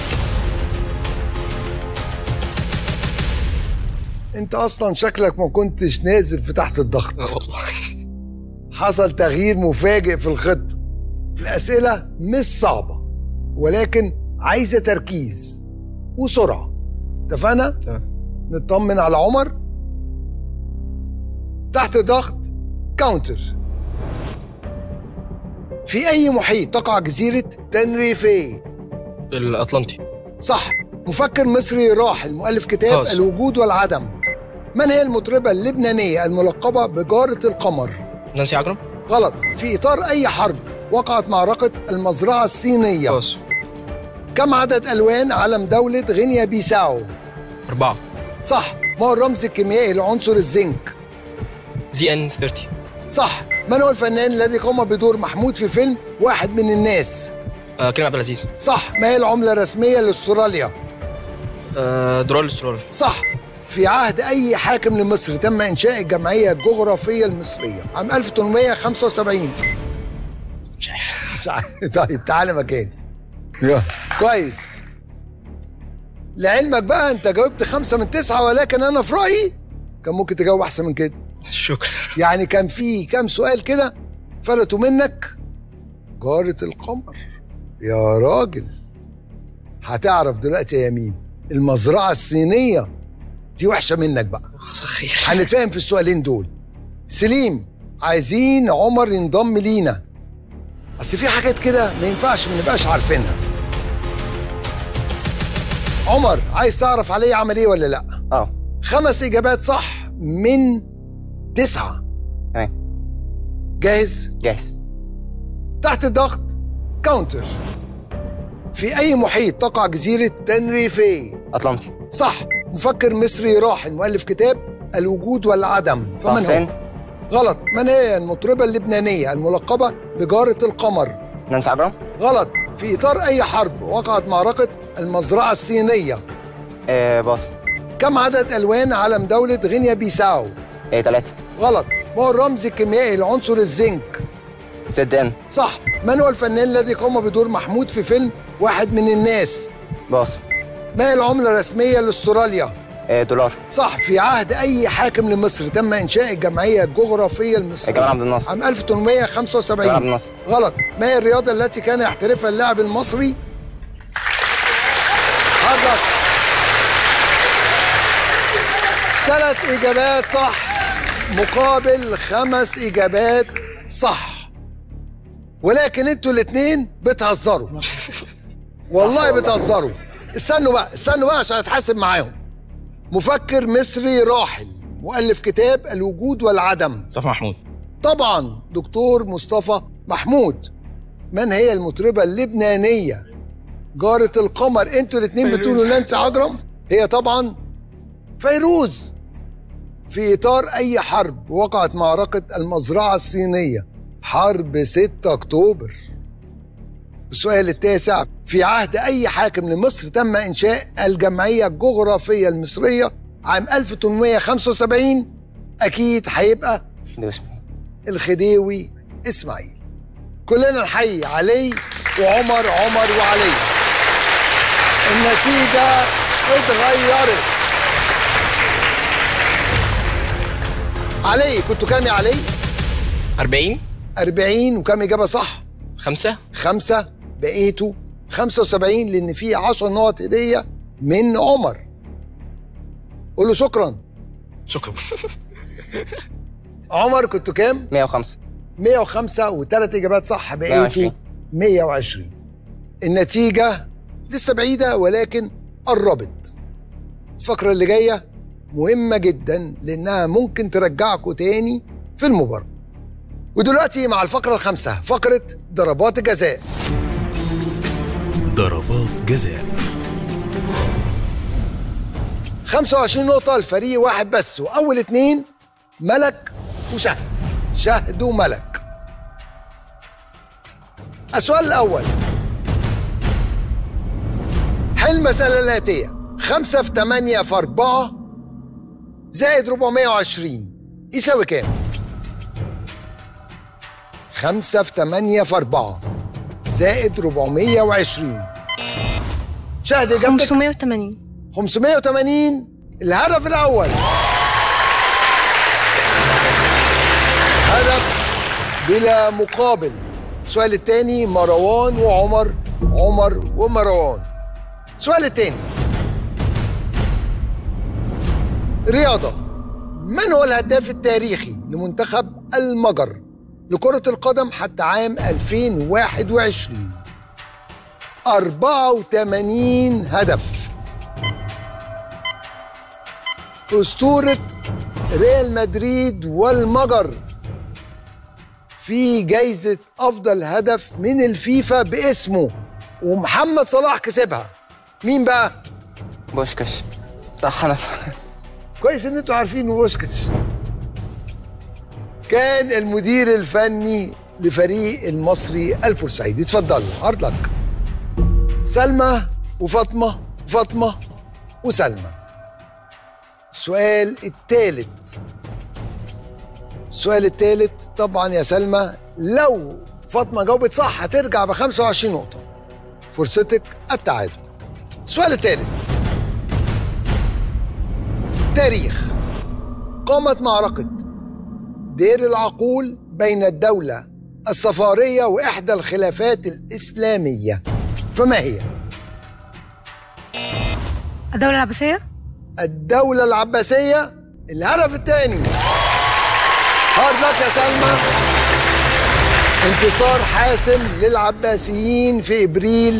انت اصلا شكلك ما كنتش نازل في تحت الضغط والله. حصل تغيير مفاجئ في الخطه. الاسئله مش صعبه ولكن عايزه تركيز وسرعه. اتفقنا؟ تمام. نطمن على عمر. تحت ضغط كاونتر. في أي محيط تقع جزيرة تنريفيه؟ الأطلنطي. صح. مفكر مصري راحل مؤلف كتاب خاص. الوجود والعدم. من هي المطربة اللبنانية الملقبة بجارة القمر؟ نانسي عجرم. غلط. في إطار أي حرب وقعت معركة المزرعة الصينية؟ خاص. كم عدد ألوان علم دولة غينيا بيساو؟ 4. صح. ما هو الرمز الكيميائي لعنصر الزنك؟ ZN30. صح. من هو الفنان الذي قام بدور محمود في فيلم واحد من الناس؟ كريم عبد العزيز. صح. ما هي العملة الرسمية لاستراليا؟ دولار الاسترالي. صح. في عهد أي حاكم لمصر تم إنشاء الجمعية الجغرافية المصرية؟ عام 1875. مش عارف. مش عارف. طيب تعالى مكاني. يا كويس. لعلمك بقى أنت جاوبت 5 من 9، ولكن أنا في رأيي كان ممكن تجاوب أحسن من كده. شكرا. يعني كان في كام سؤال كده فلتوا منك. جارة القمر يا راجل. هتعرف دلوقتي يا يمين المزرعة الصينية دي وحشة منك بقى. خير. هنتفاهم في السؤالين دول. سليم، عايزين عمر ينضم لينا، بس في حاجات كده ما ينفعش ما نبقاش عارفينها. عمر عايز تعرف علي عمل ايه ولا لا؟ 5 إجابات صح من 9. جاهز؟ جاهز. تحت الضغط كاونتر. في أي محيط تقع جزيرة تنريفيه؟ أطلنطي. صح. مفكر مصري راحل مؤلف كتاب الوجود والعدم، فمن هو؟ غلط. من هي المطربة اللبنانية الملقبة بجارة القمر؟ نانسي عجرم. غلط. في إطار أي حرب وقعت معركة المزرعة الصينية؟ باص. كم عدد ألوان علم دولة غينيا بيساو؟ 3. غلط. ما هو الرمز الكيميائي لعنصر الزنك؟ سدان. صح. من هو الفنان الذي قام بدور محمود في فيلم واحد من الناس؟ باص. ما هي العملة الرسمية لاستراليا؟ دولار. صح. في عهد أي حاكم لمصر تم إنشاء الجمعية الجغرافية المصرية؟ جمال عبد الناصر. عام 1875. جمال عبد الناصر. غلط. ما هي الرياضة التي كان يحترفها اللاعب المصري؟ حضرتك 3 إجابات صح مقابل 5 إجابات صح، ولكن انتوا الاثنين بتهزروا. والله بتهزروا. استنوا بقى عشان اتحاسب معاهم. مفكر مصري راحل مؤلف كتاب الوجود والعدم. مصطفى محمود. طبعا دكتور مصطفى محمود. من هي المطربة اللبنانية جارة القمر؟ انتوا الاثنين بتقولوا نانسي عجرم. هي طبعا فيروز. في إطار أي حرب وقعت معركة المزرعة الصينية؟ حرب 6 أكتوبر. السؤال التاسع. في عهد أي حاكم لمصر تم إنشاء الجمعية الجغرافية المصرية عام 1875؟ أكيد هيبقى الخديوي إسماعيل. كلنا نحيي علي وعمر وعلي. النتيجة اتغيرت. علي كنتوا كام يا علي؟ 40 وكام إجابة صح؟ 5 بقيتوا 75 لأن في 10 نقط هدية من عمر. قول له شكرا. عمر كنتوا كام؟ 105 و3 إجابات صح بقيتوا 120. النتيجة لسه بعيدة ولكن قربت. الفقرة اللي جاية مهمة جدا لأنها ممكن ترجعكم تاني في المباراة. ودلوقتي مع الفقرة الخامسة، فقرة ضربات الجزاء. ضربات جزاء. 25 نقطة لفريق واحد بس، وأول 2 ملك وشهد. شهد وملك. السؤال الأول. حل المسألة الآتية: 5 في 8 في 4 زائد 420 يساوي كام؟ 5 في 8 في 4 زائد 420. شاهد إجابتك 580. الهدف الأول هدف بلا مقابل. السؤال الثاني مروان وعمر، عمر ومروان. السؤال الثاني رياضة. من هو الهداف التاريخي لمنتخب المجر لكرة القدم حتى عام 2021؟ 84 هدف. أسطورة ريال مدريد والمجر في جايزة أفضل هدف من الفيفا باسمه، ومحمد صلاح كسبها. مين بقى؟ بوشكاش. صح. أنا كويس إن أنتوا عارفين بوشكاش. كان المدير الفني لفريق المصري البورسعيدي. اتفضلوا هارد لك. سلمى وفاطمة، فاطمة وسلمى. السؤال الثالث طبعا يا سلمى لو فاطمة جاوبت صح هترجع ب 25 نقطة. فرصتك التعادل. السؤال الثالث. تاريخ. قامت معركة دير العقول بين الدولة الصفارية وإحدى الخلافات الإسلامية، فما هي؟ الدولة العباسية. الهدف الثاني. هارد لك يا سلمى. انتصار حاسم للعباسيين في إبريل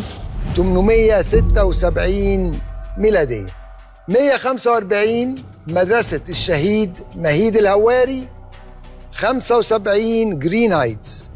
876 ميلادية. 145 مدرسة الشهيد مهيد الهواري، 75 جرين هايتس.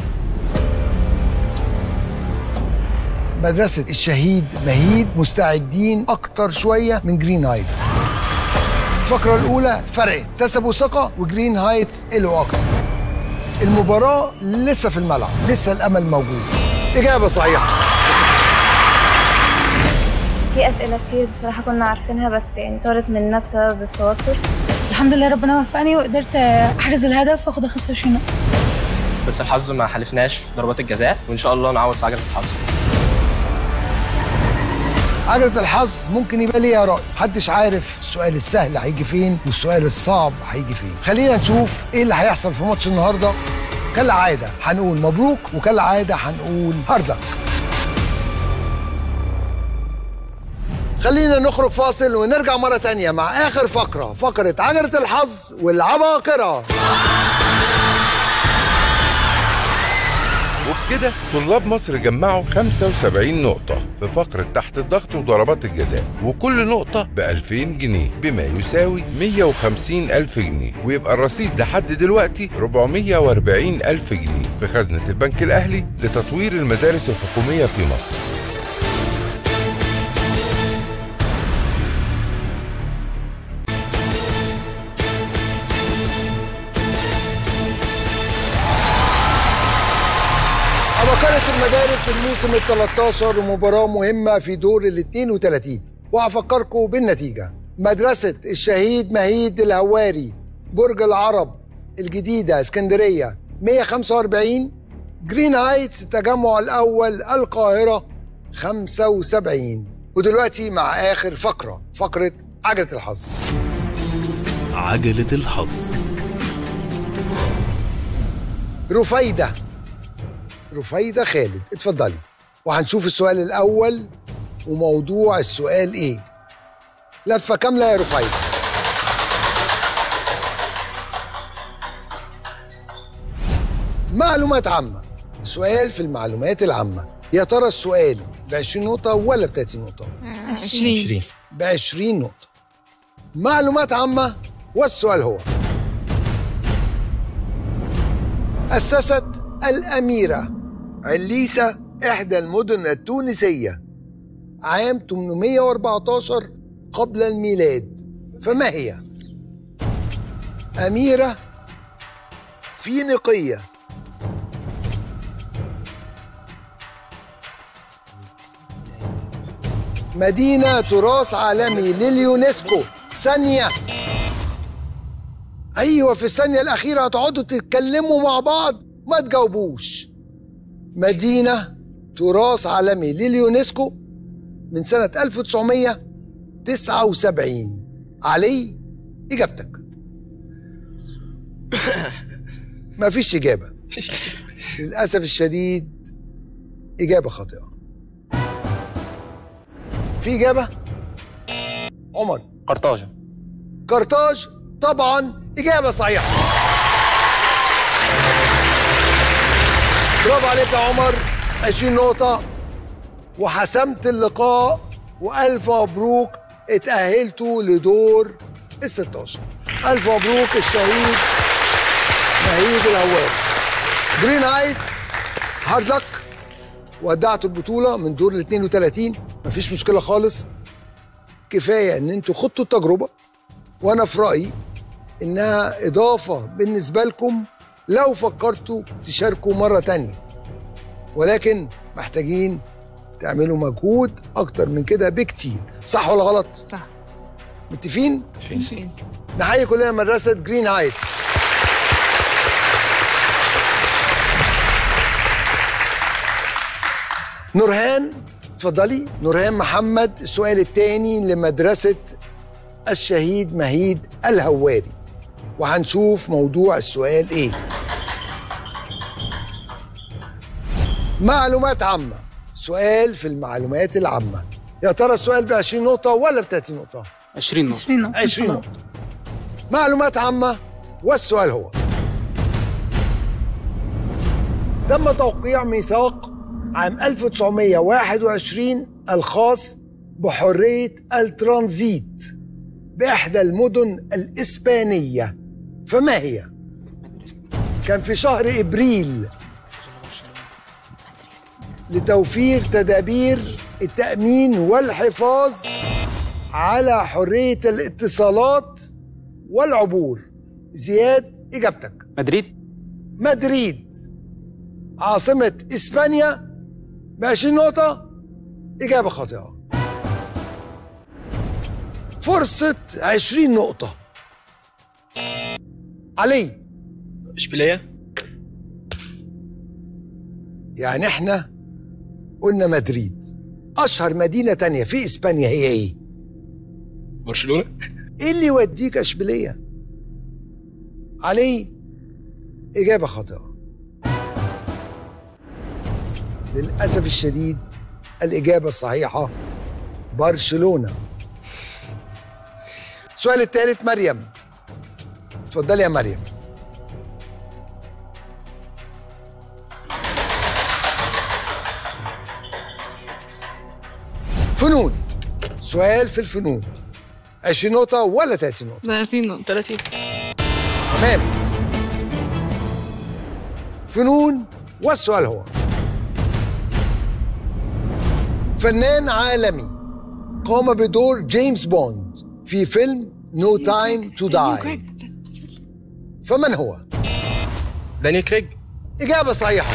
مدرسة الشهيد مهيد مستعدين أكتر شوية من جرين هايتس. الفقرة الأولى فرق اكتسبوا ثقة وجرين هايتس قلوا أكتر. المباراة لسه في الملعب، لسه الأمل موجود. إجابة صحيحة. في أسئلة كتير بصراحة كنا عارفينها بس يعني طارت مننا بسبب التوتر. الحمد لله ربنا وفقني وقدرت احرز الهدف واخد ال 25 نقطة. بس الحظ ما حالفناش في ضربات الجزاء، وان شاء الله نعوض في عجله الحظ. عجلة الحظ ممكن يبقى ليها رأي، محدش عارف السؤال السهل هيجي فين والسؤال الصعب هيجي فين. خلينا نشوف ايه اللي هيحصل في ماتش النهارده. كالعادة هنقول مبروك وكالعادة هنقول هارد لك. خلينا نخرج فاصل ونرجع مرة تانية مع آخر فقرة، فقرة عجلة الحظ والعباقرة. وبكده طلاب مصر جمعوا 75 نقطة في فقرة تحت الضغط وضربات الجزاء، وكل نقطة ب2000 جنيه بما يساوي 150,000 جنيه، ويبقى الرصيد لحد دلوقتي 440,000 جنيه في خزنة البنك الأهلي لتطوير المدارس الحكومية في مصر. عباقرة المدارس الموسم ال13 ومباراة مهمة في دور ال32، وهفكركم بالنتيجة. مدرسة الشهيد مهيد الهواري برج العرب الجديدة اسكندرية 145، جرين هايتس التجمع الأول القاهرة 75. ودلوقتي مع آخر فقرة، فقرة عجلة الحظ. عجلة الحظ. رفيدة خالد، اتفضلي. وهنشوف السؤال الأول وموضوع السؤال إيه. لفة كاملة يا رفيدة. معلومات عامة، سؤال في المعلومات العامة. يا ترى السؤال ب20 نقطة ولا ب30 نقطة؟ 20. ب20 نقطة. معلومات عامة، والسؤال هو: أسست الأميرة عليسة إحدى المدن التونسية عام 814 قبل الميلاد، فما هي؟ أميرة فينيقية، مدينة تراث عالمي لليونسكو. ثانية، أيوة في الثانية الأخيرة هتقعدوا تتكلموا مع بعض ما تجاوبوش. مدينة تراث عالمي لليونسكو من سنة 1979. علي، إجابتك. مفيش إجابة للأسف الشديد، إجابة خاطئة. في إجابة؟ عمر. قرطاج طبعا إجابة صحيحة. برافو عليك يا عمر، 20 نقطة وحسمت اللقاء، وألف مبروك اتأهلتوا لدور ال16. ألف مبروك الشهيد مهيد الهواري. جرين هايتس هارد لك، ودعتوا البطولة من دور ال32. مفيش مشكلة خالص، كفاية ان انتوا خدتوا التجربة، وانا في رأيي انها اضافة بالنسبة لكم لو فكرتوا تشاركوا مرة تانية، ولكن محتاجين تعملوا مجهود اكتر من كده بكتير. صح ولا غلط؟ صح. متفقين؟ نحيي كلنا مدرسة جرين هايتس. نورهان، اتفضلي. نورهان محمد، السؤال الثاني لمدرسة الشهيد مهيد الهواري، وهنشوف موضوع السؤال ايه. معلومات عامة، سؤال في المعلومات العامة. يا ترى السؤال ب20 نقطة ولا ب30 نقطة؟ 20 نقطة. 20 نقطة. معلومات عامة، والسؤال هو: تم توقيع ميثاق عام 1921 الخاص بحرية الترانزيت بإحدى المدن الإسبانية، فما هي؟ كان في شهر إبريل لتوفير تدابير التأمين والحفاظ على حرية الاتصالات والعبور. زياد، إجابتك. مدريد عاصمة إسبانيا ب20 نقطة، إجابة خاطئة. فرصة 20 نقطة. علي. اشبيليه. يعني احنا قلنا مدريد. اشهر مدينة تانية في اسبانيا هي ايه؟ برشلونة. ايه اللي يوديك اشبيلية؟ علي. اجابة خاطئة للأسف الشديد. الإجابة الصحيحة برشلونة. السؤال الثالث مريم، اتفضلي يا مريم. فنون. سؤال في الفنون. 20 نقطة ولا 30 نقطة؟ 30 نقطة. 30. تمام. فنون، والسؤال هو: فنان عالمي قام بدور جيمس بوند في فيلم No Time to Die، فمن هو؟ دانيال كريج. إجابة صحيحة.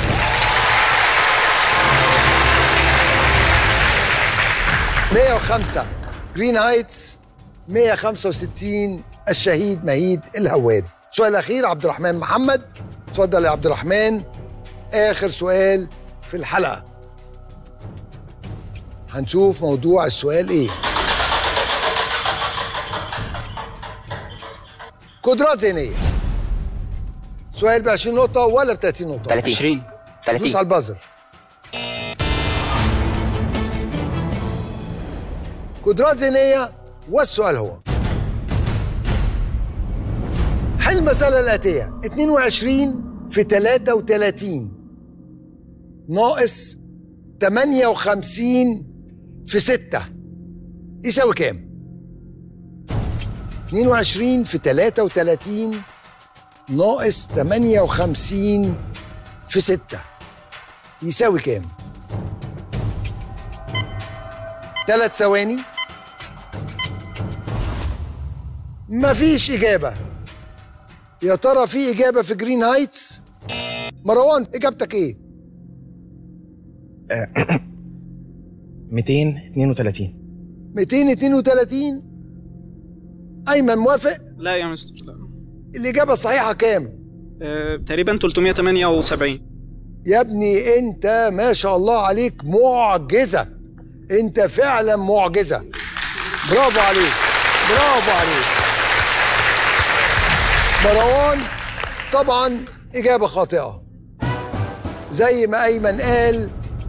$105 جرين هايتس، 165 الشهيد مهيد الهواري. السؤال الأخير عبد الرحمن محمد، اتفضل يا عبد الرحمن. آخر سؤال في الحلقة. هنشوف موضوع السؤال ايه. قدرات ذهنية. سؤال ب 20 نقطة ولا ب 30 نقطة؟ 30. دوس على البازر. قدرات ذهنية، والسؤال هو: حل المسألة الآتية: 22 في 33 ناقص 58 في 6 يساوي كام؟ 22 في 33 ناقص 58 في 6 يساوي كام؟ 3 ثواني. مفيش إجابة. يا ترى في إجابة في جرين هايتس؟ مروان إجابتك إيه؟ 232. 232. أيمن موافق؟ لا يا مستر لا. الإجابة الصحيحة كام؟ تقريبا 378. يا ابني أنت ما شاء الله عليك معجزة. أنت فعلا معجزة. برافو عليك، برافو عليك. مروان طبعا إجابة خاطئة. زي ما أيمن قال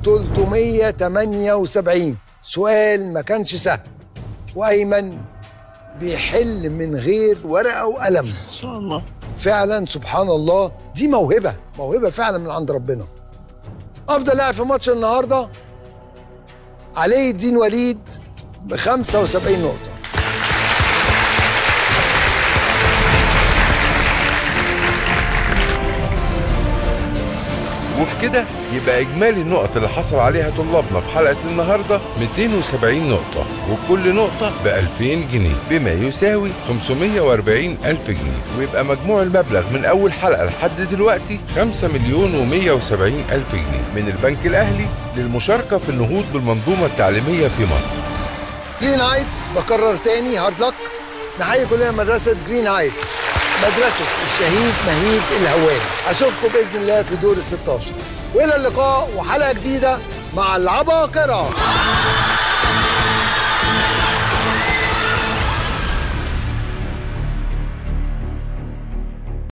378. سؤال ما كانش سهل، وأيمن بيحل من غير ورقة وقلم. ما شاء الله. فعلا سبحان الله، دي موهبة، موهبة فعلا من عند ربنا. أفضل لاعب في ماتش النهاردة علي الدين وليد ب 75 نقطة. وبكده يبقى إجمالي النقط اللي حصل عليها طلابنا في حلقة النهاردة 270 نقطة، وكل نقطة ب2000 جنيه بما يساوي 540 ألف جنيه، ويبقى مجموع المبلغ من أول حلقة لحد دلوقتي 5,170,000 جنيه من البنك الأهلي للمشاركة في النهوض بالمنظومة التعليمية في مصر. جرين هايتس، بكرر تاني هارد لك. نحيي كلنا مدرسة جرين هايتس، مدرسة الشهيد مهيد الهواري. أشوفكم بإذن الله في دور ال16، وإلى اللقاء وحلقة جديدة مع العباقرة.